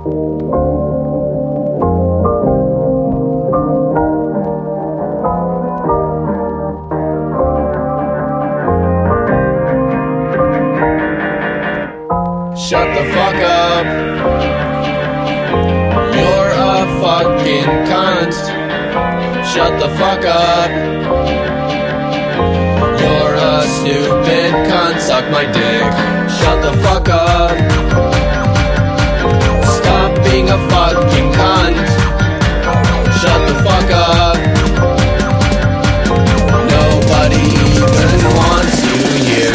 Shut the fuck up. You're a fucking cunt. Shut the fuck up. You're a stupid cunt. Suck my dick. Shut the fuck up. Stop being a fucking cunt. Shut the fuck up. Nobody even wants you here.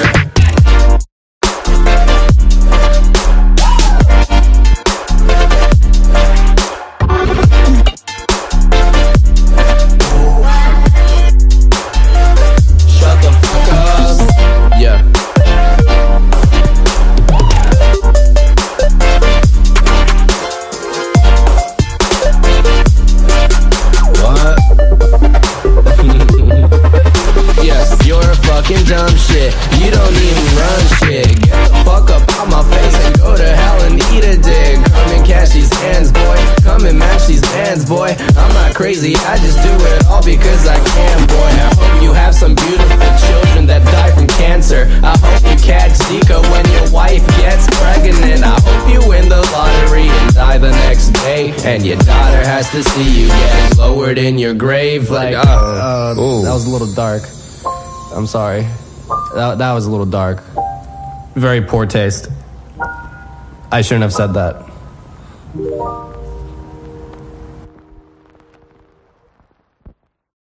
Dumb shit, you don't even run shit. Get the fuck up out my face and go to hell and eat a dick. Come and catch these hands, boy. Come and match these bands, boy. I'm not crazy, I just do it all because I can, boy. I hope you have some beautiful children that die from cancer. I hope you catch Zika when your wife gets pregnant. I hope you win the lottery and die the next day, and your daughter has to see you get lowered in your grave. Like, that was a little dark. I'm sorry. That was a little dark. Very poor taste. I shouldn't have said that.